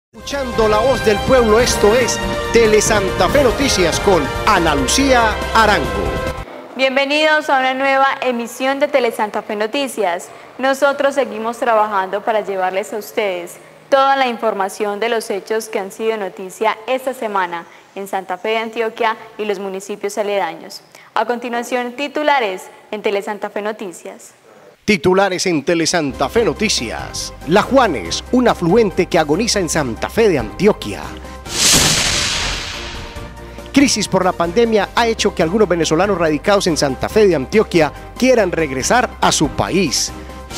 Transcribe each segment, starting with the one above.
Escuchando la voz del pueblo, esto es Tele Santa Fe Noticias con Ana Lucía Arango. Bienvenidos a una nueva emisión de Tele Santa Fe Noticias. Nosotros seguimos trabajando para llevarles a ustedes toda la información de los hechos que han sido noticia esta semana en Santa Fe de Antioquia y los municipios aledaños. A continuación, titulares en Tele Santa Fe Noticias. Titulares en Tele Santa Fe Noticias. La Juanes, un afluente que agoniza en Santa Fe de Antioquia. Crisis por la pandemia ha hecho que algunos venezolanos radicados en Santa Fe de Antioquia quieran regresar a su país.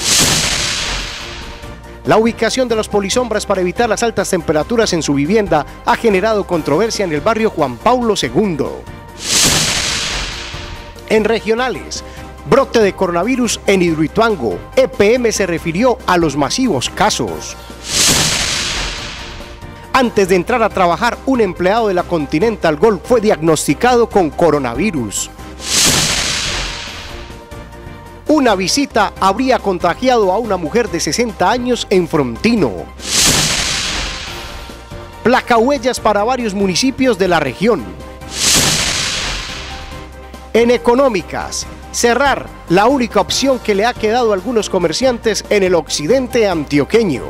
La ubicación de los polisombras para evitar las altas temperaturas en su vivienda ha generado controversia en el barrio Juan Pablo II. En regionales, brote de coronavirus en Hidroituango. EPM se refirió a los masivos casos. Antes de entrar a trabajar, un empleado de la Continental Gold fue diagnosticado con coronavirus. Una visita habría contagiado a una mujer de 60 años en Frontino. Placahuellas para varios municipios de la región. En económicas, cerrar, la única opción que le ha quedado a algunos comerciantes en el occidente antioqueño.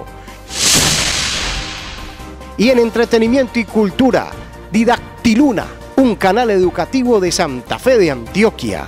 Y en entretenimiento y cultura, Didactiluna, un canal educativo de Santa Fe de Antioquia.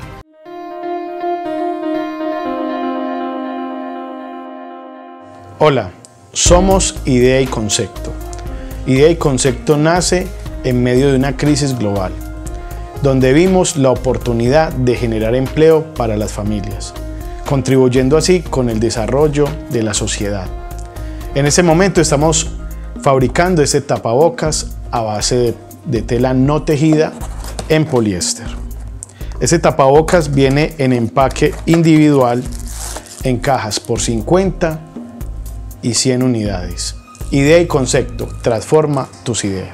Hola, somos Idea y Concepto. Idea y Concepto nace en medio de una crisis global, donde vimos la oportunidad de generar empleo para las familias, contribuyendo así con el desarrollo de la sociedad. En este momento estamos fabricando este tapabocas a base de tela no tejida en poliéster. Este tapabocas viene en empaque individual en cajas por 50 y 100 unidades. Idea y Concepto, transforma tus ideas.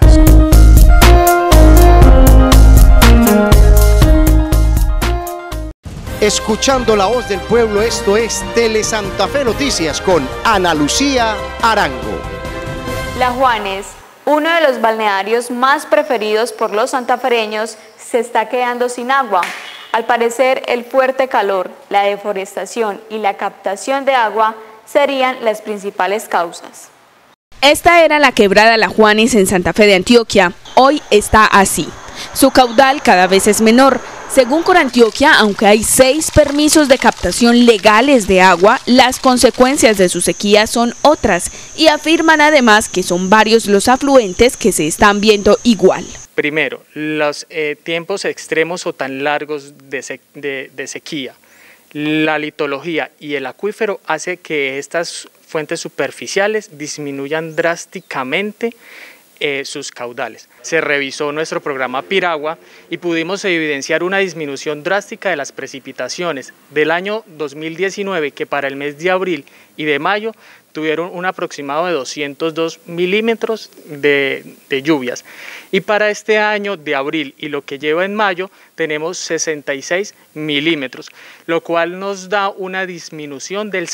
Escuchando la voz del pueblo, esto es Tele Santa Fe Noticias con Ana Lucía Arango. La Juanes, uno de los balnearios más preferidos por los santafereños, se está quedando sin agua. Al parecer, el fuerte calor, la deforestación y la captación de agua serían las principales causas. Esta era la quebrada La Juanes en Santa Fe de Antioquia. Hoy está así. Su caudal cada vez es menor. Según Corantioquia, aunque hay 6 permisos de captación legales de agua, las consecuencias de su sequía son otras y afirman además que son varios los afluentes que se están viendo igual. Primero, los tiempos extremos o tan largos de sequía, la litología y el acuífero hace que estas fuentes superficiales disminuyan drásticamente sus caudales. Se revisó nuestro programa Piragua y pudimos evidenciar una disminución drástica de las precipitaciones del año 2019, que para el mes de abril y de mayo tuvieron un aproximado de 202 milímetros de lluvias. Y para este año de abril y lo que lleva en mayo tenemos 66 milímetros, lo cual nos da una disminución del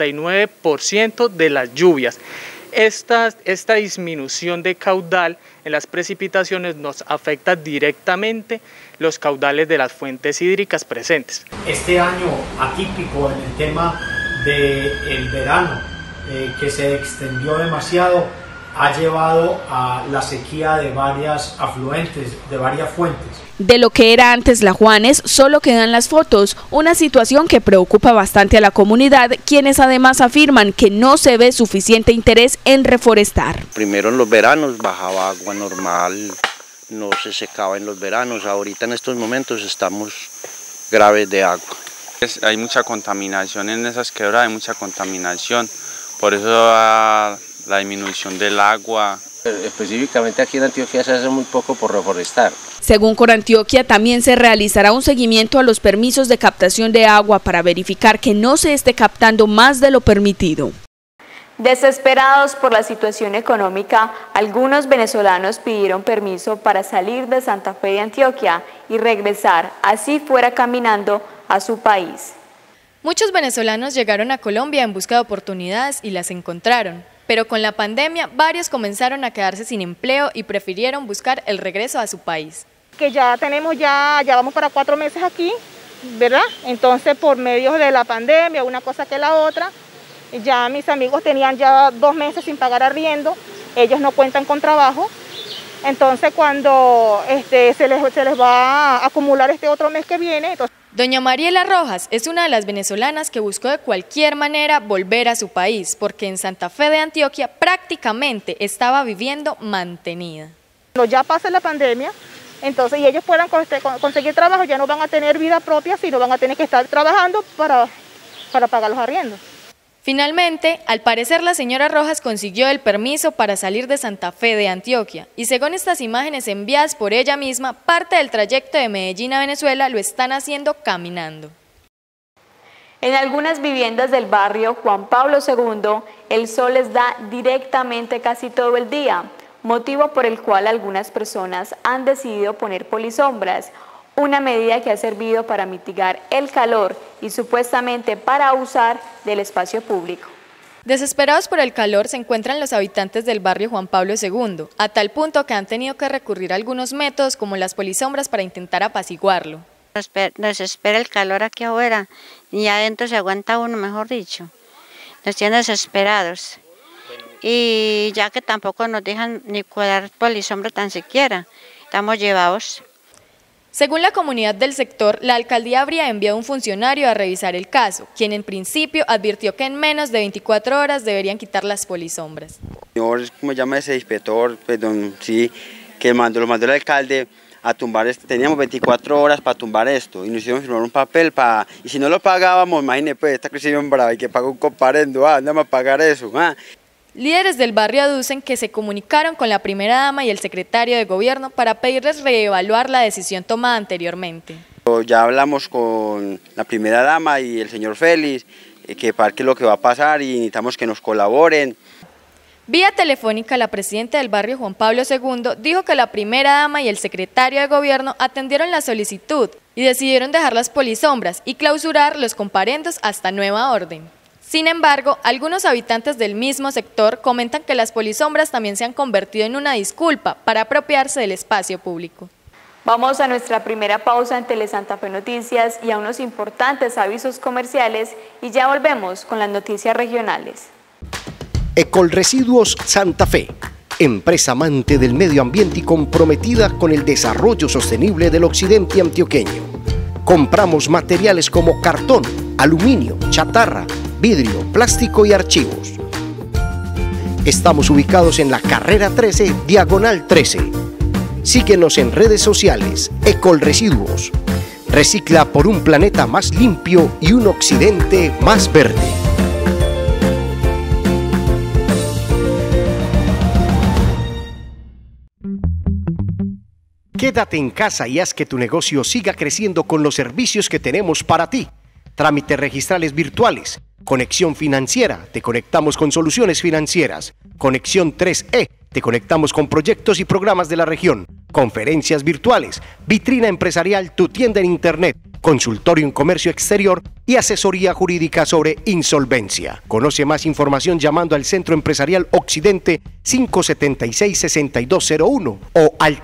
69% de las lluvias. Esta disminución de caudal en las precipitaciones nos afecta directamente los caudales de las fuentes hídricas presentes. Este año atípico en el tema del verano, que se extendió demasiado, ha llevado a la sequía de varias afluentes, de varias fuentes. De lo que era antes La Juanes solo quedan las fotos, una situación que preocupa bastante a la comunidad, quienes además afirman que no se ve suficiente interés en reforestar. Primero en los veranos bajaba agua normal, no se secaba en los veranos, ahorita en estos momentos estamos graves de agua. Hay mucha contaminación en esas quebradas, hay mucha contaminación, por eso la disminución del agua. Específicamente aquí en Antioquia se hace muy poco por reforestar. Según Corantioquia, también se realizará un seguimiento a los permisos de captación de agua para verificar que no se esté captando más de lo permitido. Desesperados por la situación económica, algunos venezolanos pidieron permiso para salir de Santa Fe de Antioquia y regresar, así fuera caminando, a su país. Muchos venezolanos llegaron a Colombia en busca de oportunidades y las encontraron. pero con la pandemia varios comenzaron a quedarse sin empleo y prefirieron buscar el regreso a su país. Que ya vamos para 4 meses aquí, ¿verdad? Entonces por medio de la pandemia, una cosa que la otra, ya mis amigos tenían ya 2 meses sin pagar arriendo, ellos no cuentan con trabajo, entonces cuando se les va a acumular este otro mes que viene. Doña Mariela Rojas es una de las venezolanas que buscó de cualquier manera volver a su país, porque en Santa Fe de Antioquia prácticamente estaba viviendo mantenida. Cuando ya pase la pandemia, entonces y ellos puedan conseguir trabajo, ya no van a tener vida propia, sino van a tener que estar trabajando para pagar los arriendos. Finalmente, al parecer la señora Rojas consiguió el permiso para salir de Santa Fe de Antioquia y según estas imágenes enviadas por ella misma, parte del trayecto de Medellín a Venezuela lo están haciendo caminando. En algunas viviendas del barrio Juan Pablo II, el sol les da directamente casi todo el día, motivo por el cual algunas personas han decidido poner polisombras, una medida que ha servido para mitigar el calor y supuestamente para usar del espacio público. Desesperados por el calor se encuentran los habitantes del barrio Juan Pablo II, a tal punto que han tenido que recurrir a algunos métodos como las polisombras para intentar apaciguarlo. Nos espera el calor aquí afuera y adentro se aguanta uno, mejor dicho. Nos tienen desesperados y ya que tampoco nos dejan ni cuidar polisombra tan siquiera, estamos llevados. Según la comunidad del sector, la alcaldía habría enviado un funcionario a revisar el caso, quien en principio advirtió que en menos de 24 horas deberían quitar las polisombras. Señor, ¿cómo llama ese inspector? Perdón, sí, que lo mandó el alcalde a tumbar teníamos 24 horas para tumbar esto y nos hicieron firmar un papel y si no lo pagábamos, imagínate, pues esta crisis brava y que paga un comparendo, andamos a pagar eso. Líderes del barrio aducen que se comunicaron con la primera dama y el secretario de gobierno para pedirles reevaluar la decisión tomada anteriormente. Ya hablamos con la primera dama y el señor Félix, que para qué es lo que va a pasar y necesitamos que nos colaboren. Vía telefónica, la presidenta del barrio Juan Pablo II dijo que la primera dama y el secretario de gobierno atendieron la solicitud y decidieron dejar las polisombras y clausurar los comparendos hasta nueva orden. Sin embargo, algunos habitantes del mismo sector comentan que las polisombras también se han convertido en una disculpa para apropiarse del espacio público. Vamos a nuestra primera pausa en Telesanta Fe Noticias y a unos importantes avisos comerciales y ya volvemos con las noticias regionales. Ecolresiduos Santa Fe, empresa amante del medio ambiente y comprometida con el desarrollo sostenible del occidente antioqueño. Compramos materiales como cartón, aluminio, chatarra, vidrio, plástico y archivos. Estamos ubicados en la carrera 13, diagonal 13. Síguenos en redes sociales, Ecolresiduos. Recicla por un planeta más limpio y un occidente más verde. Quédate en casa y haz que tu negocio siga creciendo con los servicios que tenemos para ti. Trámites registrales virtuales, conexión financiera, te conectamos con soluciones financieras, conexión 3E, te conectamos con proyectos y programas de la región, conferencias virtuales, vitrina empresarial, tu tienda en internet, consultorio en comercio exterior y asesoría jurídica sobre insolvencia. Conoce más información llamando al Centro Empresarial Occidente 576-6201 o al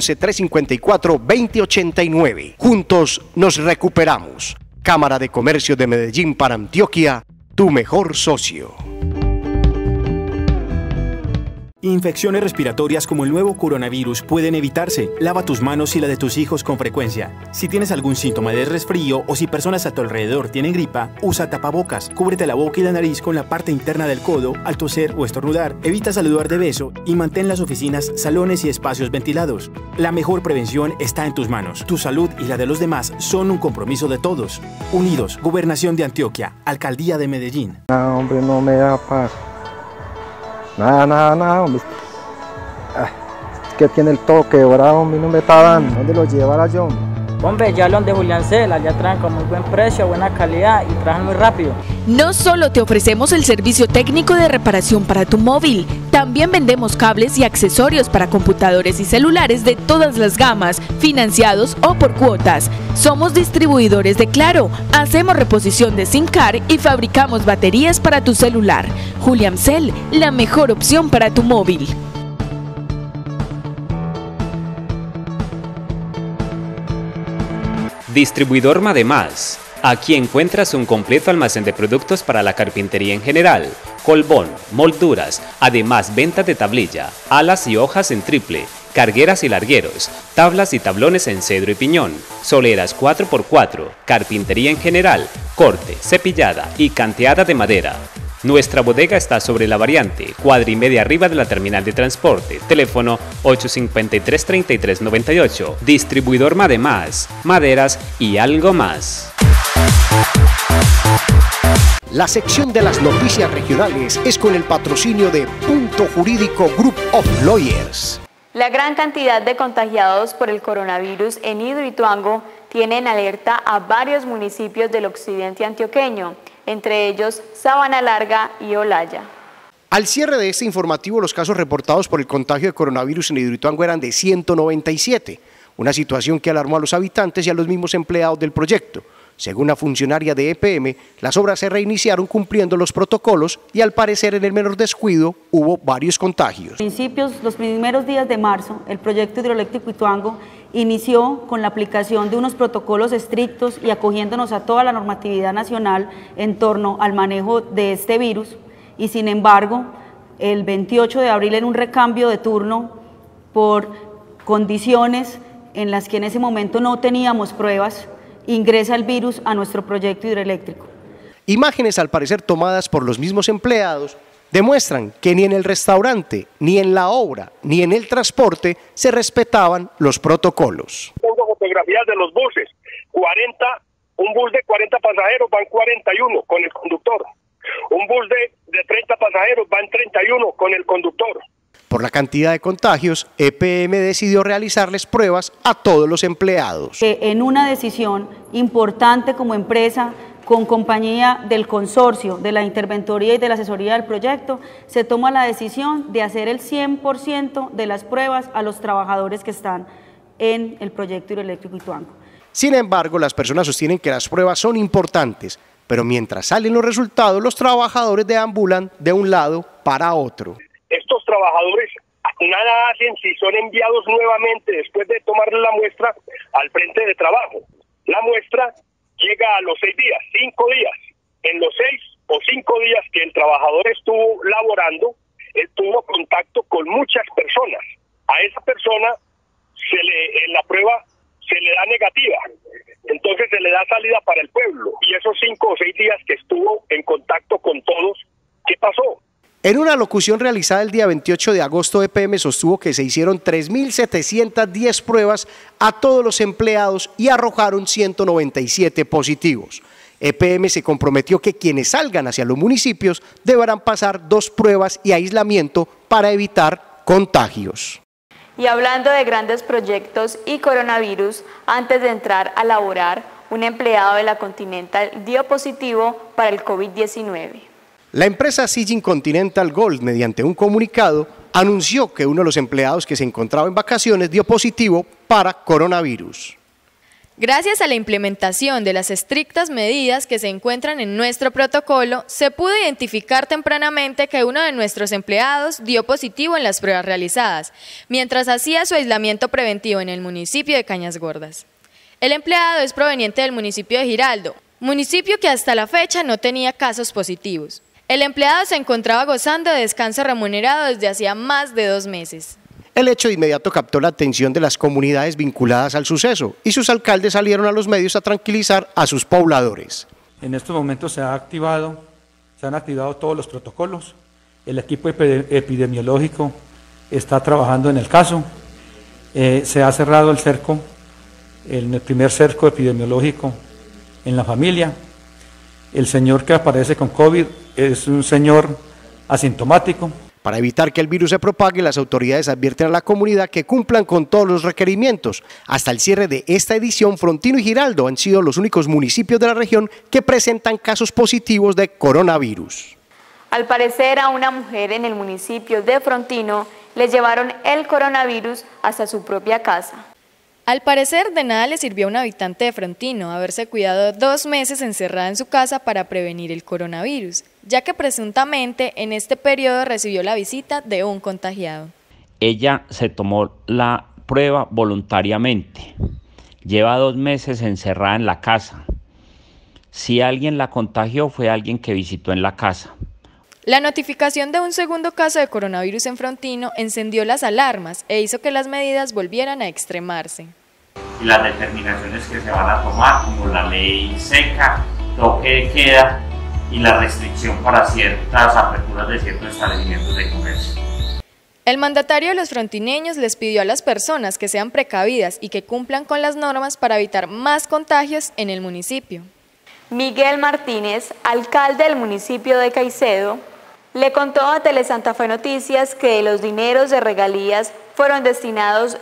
311-354-2089. Juntos nos recuperamos. Cámara de Comercio de Medellín para Antioquia, tu mejor socio. Infecciones respiratorias como el nuevo coronavirus pueden evitarse. Lava tus manos y la de tus hijos con frecuencia. Si tienes algún síntoma de resfrío o si personas a tu alrededor tienen gripa, usa tapabocas. Cúbrete la boca y la nariz con la parte interna del codo al toser o estornudar. Evita saludar de beso y mantén las oficinas, salones y espacios ventilados. La mejor prevención está en tus manos. Tu salud y la de los demás son un compromiso de todos. Unidos, Gobernación de Antioquia, Alcaldía de Medellín. No, hombre, no me da paz. Nada, hombre. Es que tiene el todo quebrado, hombre, no me está dando. ¿Dónde lo llevará yo? Hombre, ya los de Julián Cela, ya traen con muy buen precio, buena calidad y trabajan muy rápido. No solo te ofrecemos el servicio técnico de reparación para tu móvil, también vendemos cables y accesorios para computadores y celulares de todas las gamas, financiados o por cuotas. Somos distribuidores de Claro, hacemos reposición de SIM card y fabricamos baterías para tu celular. Julián Cel, la mejor opción para tu móvil. Distribuidor Mademás. Aquí encuentras un completo almacén de productos para la carpintería en general, colbón, molduras, además venta de tablilla, alas y hojas en triple, cargueras y largueros, tablas y tablones en cedro y piñón, soleras 4x4, carpintería en general, corte, cepillada y canteada de madera. Nuestra bodega está sobre la variante, cuadra y media arriba de la terminal de transporte, teléfono 853-3398, distribuidor Mademás, maderas y algo más. La sección de las noticias regionales es con el patrocinio de Punto Jurídico Group of Lawyers. La gran cantidad de contagiados por el coronavirus en Hidroituango tiene en alerta a varios municipios del occidente antioqueño, entre ellos Sabana Larga y Olaya. Al cierre de este informativo, los casos reportados por el contagio de coronavirus en Hidroituango eran de 197, una situación que alarmó a los habitantes y a los mismos empleados del proyecto. Según la funcionaria de EPM, las obras se reiniciaron cumpliendo los protocolos y al parecer en el menor descuido hubo varios contagios. Los primeros días de marzo, el proyecto hidroeléctrico Ituango inició con la aplicación de unos protocolos estrictos y acogiéndonos a toda la normatividad nacional en torno al manejo de este virus y sin embargo, el 28 de abril en un recambio de turno por condiciones en las que en ese momento no teníamos pruebas, ingresa el virus a nuestro proyecto hidroeléctrico. Imágenes al parecer tomadas por los mismos empleados demuestran que ni en el restaurante, ni en la obra, ni en el transporte se respetaban los protocolos. Tengo fotografías de los buses, un bus de 40 pasajeros van 41 con el conductor, un bus de 30 pasajeros van 31 con el conductor. Por la cantidad de contagios, EPM decidió realizarles pruebas a todos los empleados. En una decisión importante como empresa, con compañía del consorcio, de la interventoría y de la asesoría del proyecto, se toma la decisión de hacer el 100% de las pruebas a los trabajadores que están en el proyecto hidroeléctrico Ituango. Sin embargo, las personas sostienen que las pruebas son importantes, pero mientras salen los resultados, los trabajadores deambulan de un lado para otro. Estos trabajadores nada hacen si son enviados nuevamente después de tomar la muestra al frente de trabajo. La muestra llega a los 6 días, 5 días. En los 6 o 5 días que el trabajador estuvo laborando, él tuvo contacto con muchas personas. A esa persona en la prueba se le da negativa, entonces se le da salida para el pueblo. Y esos 5 o 6 días que estuvo en contacto con todos, ¿qué pasó? En una locución realizada el día 28 de agosto, EPM sostuvo que se hicieron 3.710 pruebas a todos los empleados y arrojaron 197 positivos. EPM se comprometió que quienes salgan hacia los municipios deberán pasar 2 pruebas y aislamiento para evitar contagios. Y hablando de grandes proyectos y coronavirus, antes de entrar a laborar, un empleado de la Continental dio positivo para el COVID-19. La empresa Sijin Continental Gold, mediante un comunicado, anunció que uno de los empleados que se encontraba en vacaciones dio positivo para coronavirus. Gracias a la implementación de las estrictas medidas que se encuentran en nuestro protocolo, se pudo identificar tempranamente que uno de nuestros empleados dio positivo en las pruebas realizadas, mientras hacía su aislamiento preventivo en el municipio de Cañas Gordas. El empleado es proveniente del municipio de Giraldo, municipio que hasta la fecha no tenía casos positivos. El empleado se encontraba gozando de descanso remunerado desde hacía más de 2 meses. El hecho de inmediato captó la atención de las comunidades vinculadas al suceso y sus alcaldes salieron a los medios a tranquilizar a sus pobladores. En estos momentos se han activado todos los protocolos. El equipo epidemiológico está trabajando en el caso. Se ha cerrado el cerco, el primer cerco epidemiológico en la familia. El señor que aparece con COVID es un señor asintomático. Para evitar que el virus se propague, las autoridades advierten a la comunidad que cumplan con todos los requerimientos. Hasta el cierre de esta edición, Frontino y Giraldo han sido los únicos municipios de la región que presentan casos positivos de coronavirus. Al parecer, a una mujer en el municipio de Frontino le llevaron el coronavirus hasta su propia casa. Al parecer, de nada le sirvió a un habitante de Frontino haberse cuidado 2 meses encerrada en su casa para prevenir el coronavirus, ya que presuntamente en este periodo recibió la visita de un contagiado. Ella se tomó la prueba voluntariamente. Lleva 2 meses encerrada en la casa. Si alguien la contagió, fue alguien que visitó en la casa. La notificación de un segundo caso de coronavirus en Frontino encendió las alarmas e hizo que las medidas volvieran a extremarse. Y las determinaciones que se van a tomar, como la ley seca, toque de queda y la restricción para ciertas aperturas de ciertos establecimientos de comercio. El mandatario de los frontineños les pidió a las personas que sean precavidas y que cumplan con las normas para evitar más contagios en el municipio. Miguel Martínez, alcalde del municipio de Caicedo, le contó a Telesanta Fe Noticias que de los dineros de regalías fueron destinados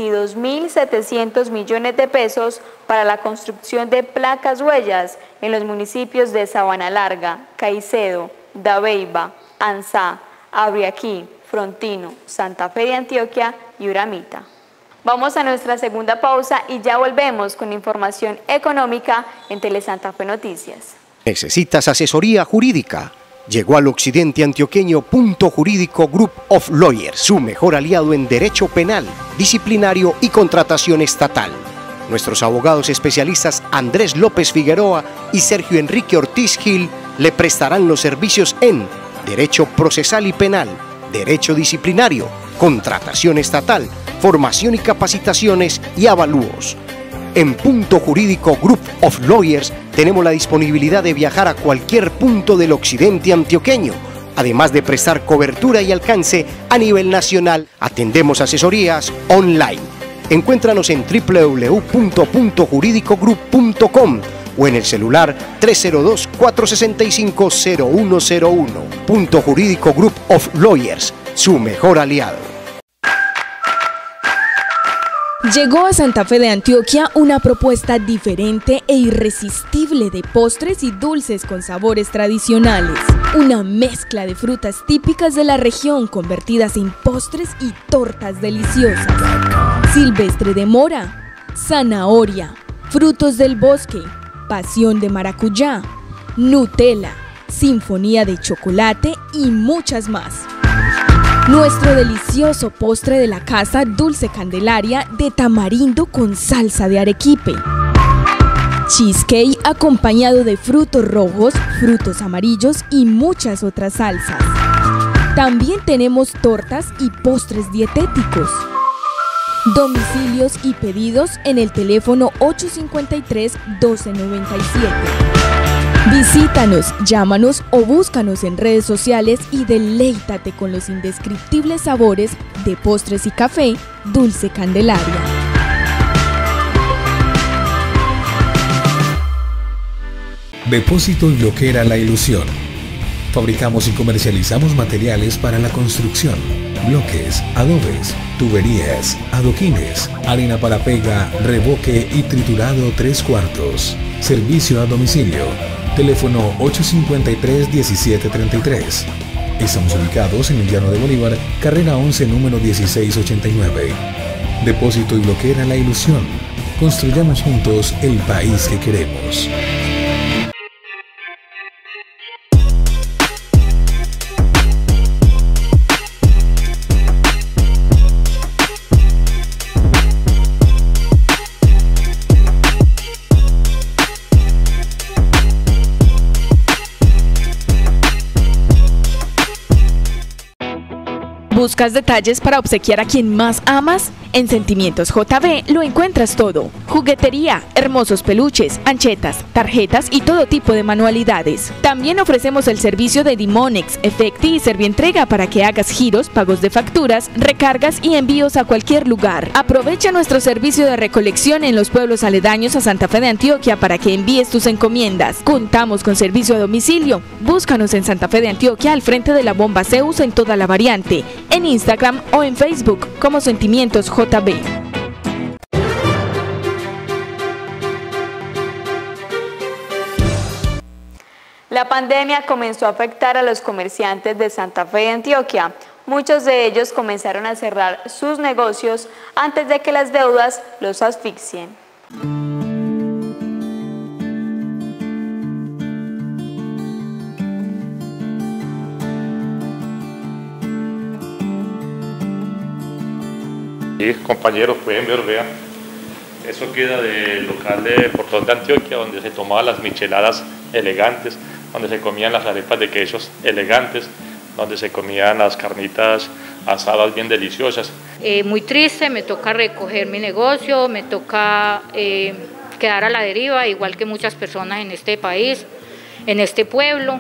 22.700 millones de pesos para la construcción de placas huellas en los municipios de Sabana Larga, Caicedo, Dabeiba, Anzá, Abriaquí, Frontino, Santa Fe de Antioquia y Uramita. Vamos a nuestra segunda pausa y ya volvemos con información económica en Telesanta Fe Noticias. ¿Necesitas asesoría jurídica? Llegó al occidente antioqueño Punto Jurídico Group of Lawyers, su mejor aliado en derecho penal, disciplinario y contratación estatal. Nuestros abogados especialistas Andrés López Figueroa y Sergio Enrique Ortiz Gil le prestarán los servicios en derecho procesal y penal, derecho disciplinario, contratación estatal, formación y capacitaciones y avalúos. En Punto Jurídico Group of Lawyers tenemos la disponibilidad de viajar a cualquier punto del occidente antioqueño. Además de prestar cobertura y alcance a nivel nacional, atendemos asesorías online. Encuéntranos en www.puntojuridicogroup.com o en el celular 302-465-0101. Punto Jurídico Group of Lawyers, su mejor aliado. Llegó a Santa Fe de Antioquia una propuesta diferente e irresistible de postres y dulces con sabores tradicionales. Una mezcla de frutas típicas de la región convertidas en postres y tortas deliciosas. Silvestre de mora, zanahoria, frutos del bosque, pasión de maracuyá, Nutella, sinfonía de chocolate y muchas más. Nuestro delicioso postre de la casa Dulce Candelaria de tamarindo con salsa de arequipe. Cheesecake acompañado de frutos rojos, frutos amarillos y muchas otras salsas. También tenemos tortas y postres dietéticos. Domicilios y pedidos en el teléfono 853-1297. Visítanos, llámanos o búscanos en redes sociales y deleítate con los indescriptibles sabores de postres y café Dulce Candelaria. Depósito y Bloquera La Ilusión. Fabricamos y comercializamos materiales para la construcción, bloques, adobes, tuberías, adoquines, harina para pega, revoque y triturado 3/4. Servicio a domicilio. Teléfono 853-1733. Estamos ubicados en el Llano de Bolívar, carrera 11, número 1689. Depósito y Bloquera La Ilusión. Construyamos juntos el país que queremos. ¿Buscas detalles para obsequiar a quien más amas? En Sentimientos JB lo encuentras todo. Juguetería, hermosos peluches, anchetas, tarjetas y todo tipo de manualidades. También ofrecemos el servicio de Dimonex, Efecti y Servientrega para que hagas giros, pagos de facturas, recargas y envíos a cualquier lugar. Aprovecha nuestro servicio de recolección en los pueblos aledaños a Santa Fe de Antioquia para que envíes tus encomiendas. Contamos con servicio a domicilio. Búscanos en Santa Fe de Antioquia al frente de la bomba Zeus en toda la variante, en Instagram o en Facebook como Sentimientos JB. La pandemia comenzó a afectar a los comerciantes de Santa Fe de Antioquia. Muchos de ellos comenzaron a cerrar sus negocios antes de que las deudas los asfixien. Sí, compañeros, pueden ver, vean. Eso queda del local de Portón de Antioquia, donde se tomaban las micheladas elegantes, donde se comían las arepas de quesos elegantes, donde se comían las carnitas asadas bien deliciosas. Muy triste, me toca recoger mi negocio, me toca quedar a la deriva, igual que muchas personas en este país, en este pueblo.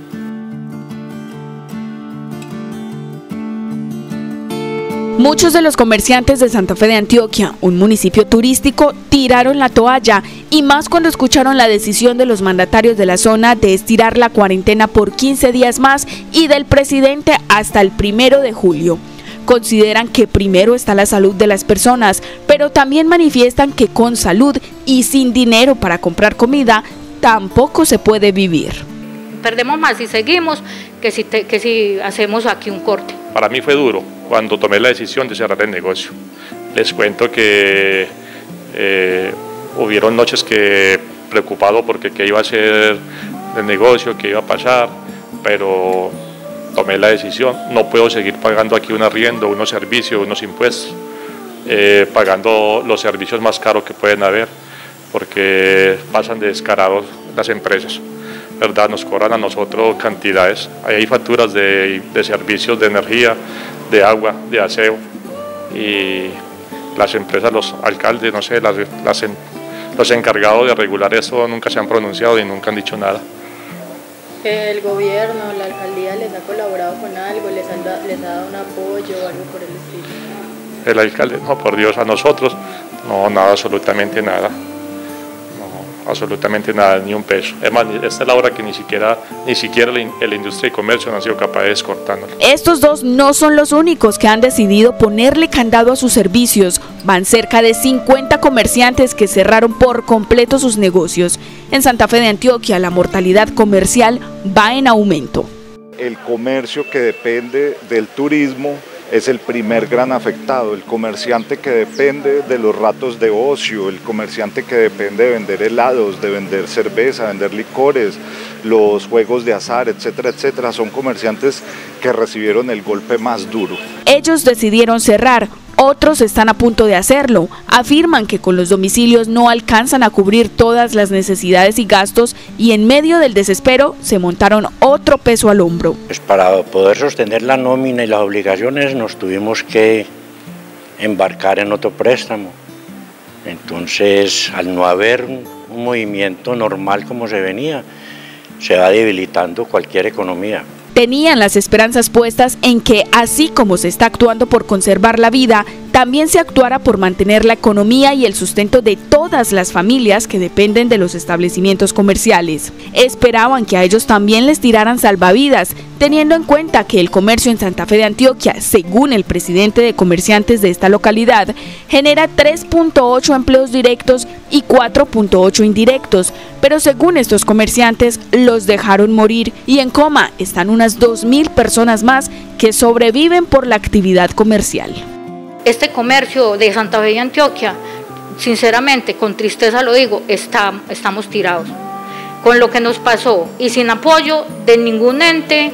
Muchos de los comerciantes de Santa Fe de Antioquia, un municipio turístico, tiraron la toalla, y más cuando escucharon la decisión de los mandatarios de la zona de estirar la cuarentena por 15 días más y del presidente hasta el 1 de julio. Consideran que primero está la salud de las personas, pero también manifiestan que con salud y sin dinero para comprar comida, tampoco se puede vivir. Perdemos más si seguimos que si hacemos aquí un corte. Para mí fue duro cuando tomé la decisión de cerrar el negocio. Les cuento que hubieron noches que preocupado porque qué iba a ser el negocio, qué iba a pasar, pero tomé la decisión. No puedo seguir pagando aquí un arriendo, unos servicios, unos impuestos, pagando los servicios más caros que pueden haber, porque pasan de descarados las empresas, ¿verdad? Nos cobran a nosotros cantidades. Hay facturas de servicios de energía, de agua, de aseo, y las empresas, los alcaldes, no sé, los encargados de regular eso nunca se han pronunciado y nunca han dicho nada. ¿El gobierno, la alcaldía les ha colaborado con algo, les ha dado un apoyo o algo por el estilo? El alcalde, no, por Dios, a nosotros, no, nada, absolutamente nada. Absolutamente nada, ni un peso. Es más, esta es la hora que ni siquiera la industria y comercio no han sido capaz de descortándola. Estos dos no son los únicos que han decidido ponerle candado a sus servicios. Van cerca de 50 comerciantes que cerraron por completo sus negocios. En Santa Fe de Antioquia, la mortalidad comercial va en aumento. El comercio que depende del turismo es el primer gran afectado, el comerciante que depende de los ratos de ocio, el comerciante que depende de vender helados, de vender cerveza, vender licores, los juegos de azar, etcétera, etcétera, son comerciantes que recibieron el golpe más duro. Ellos decidieron cerrar, otros están a punto de hacerlo. Afirman que con los domicilios no alcanzan a cubrir todas las necesidades y gastos, y en medio del desespero se montaron otro peso al hombro. Pues para poder sostener la nómina y las obligaciones nos tuvimos que embarcar en otro préstamo. Entonces, al no haber un movimiento normal como se venía, se va debilitando cualquier economía. Tenían las esperanzas puestas en que, así como se está actuando por conservar la vida, también se actuara por mantener la economía y el sustento de todas las familias que dependen de los establecimientos comerciales. Esperaban que a ellos también les tiraran salvavidas, teniendo en cuenta que el comercio en Santa Fe de Antioquia, según el presidente de comerciantes de esta localidad, genera 3.8 empleos directos y 4.8 indirectos, pero según estos comerciantes los dejaron morir, y en coma están unas 2.000 personas más que sobreviven por la actividad comercial. Este comercio de Santa Fe de Antioquia, sinceramente, con tristeza lo digo, estamos tirados. Con lo que nos pasó y sin apoyo de ningún ente,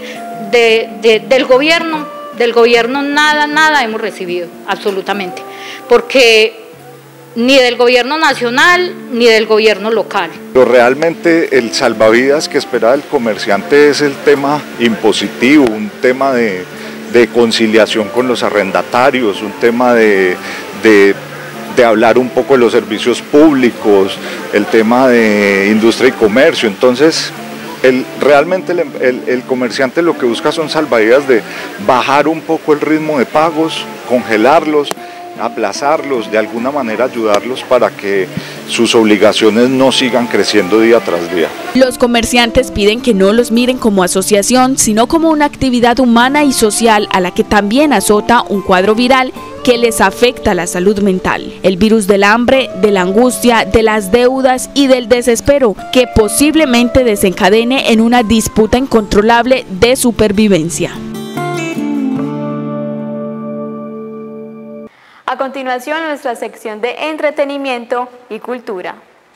del gobierno nada hemos recibido, absolutamente. Porque ni del gobierno nacional ni del gobierno local. Pero realmente el salvavidas que esperaba el comerciante es el tema impositivo, un tema de conciliación con los arrendatarios, un tema de hablar un poco de los servicios públicos, el tema de industria y comercio. Entonces, realmente el comerciante lo que busca son salvavidas de bajar un poco el ritmo de pagos, congelarlos, aplazarlos, de alguna manera ayudarlos para que sus obligaciones no sigan creciendo día tras día. Los comerciantes piden que no los miren como asociación, sino como una actividad humana y social a la que también azota un cuadro viral que les afecta la salud mental. El virus del hambre, de la angustia, de las deudas y del desespero que posiblemente desencadene en una disputa incontrolable de supervivencia. A continuación, nuestra sección de entretenimiento y cultura.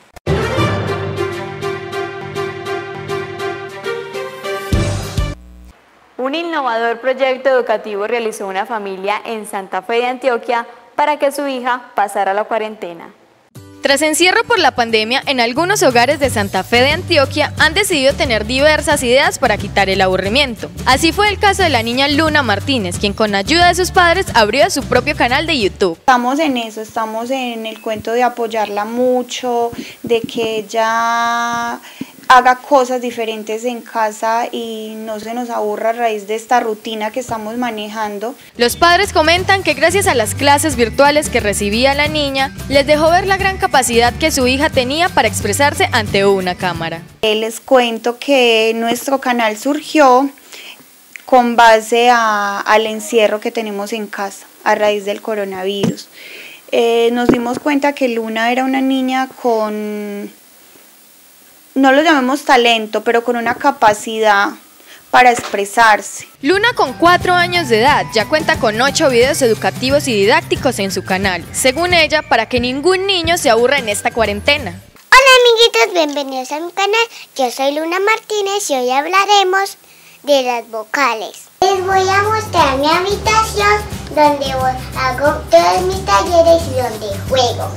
Un innovador proyecto educativo realizó una familia en Santa Fe de Antioquia para que su hija pasara la cuarentena. Tras encierro por la pandemia, en algunos hogares de Santa Fe de Antioquia han decidido tener diversas ideas para quitar el aburrimiento. Así fue el caso de la niña Luna Martínez, quien con ayuda de sus padres abrió su propio canal de YouTube. Estamos en eso, estamos en el cuento de apoyarla mucho, de que ella haga cosas diferentes en casa y no se nos aburra a raíz de esta rutina que estamos manejando. Los padres comentan que gracias a las clases virtuales que recibía la niña, les dejó ver la gran capacidad que su hija tenía para expresarse ante una cámara. Les cuento que nuestro canal surgió con base al encierro que tenemos en casa a raíz del coronavirus. Nos dimos cuenta que Luna era una niña con, no lo llamemos talento, pero con una capacidad para expresarse. Luna, con 4 años de edad, ya cuenta con 8 videos educativos y didácticos en su canal, según ella, para que ningún niño se aburra en esta cuarentena. Hola amiguitos, bienvenidos a mi canal. Yo soy Luna Martínez y hoy hablaremos de las vocales. Les voy a mostrar mi habitación donde hago todos mis talleres y donde juego.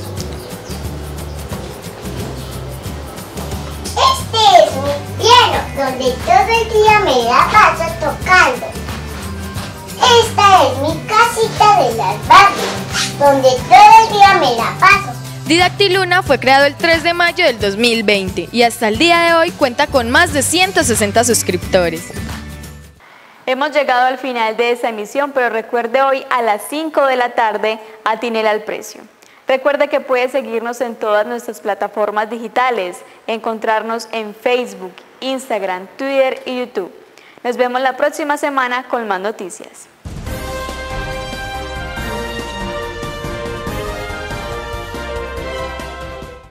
Este es mi piano, donde todo el día me la paso tocando. Esta es mi casita de las Barbies, donde todo el día me la paso. Didactiluna fue creado el 3 de mayo del 2020 y hasta el día de hoy cuenta con más de 160 suscriptores. Hemos llegado al final de esta emisión, pero recuerde hoy a las 5 de la tarde atínele al precio. Recuerde que puede seguirnos en todas nuestras plataformas digitales, encontrarnos en Facebook, Instagram, Twitter y YouTube. Nos vemos la próxima semana con más noticias.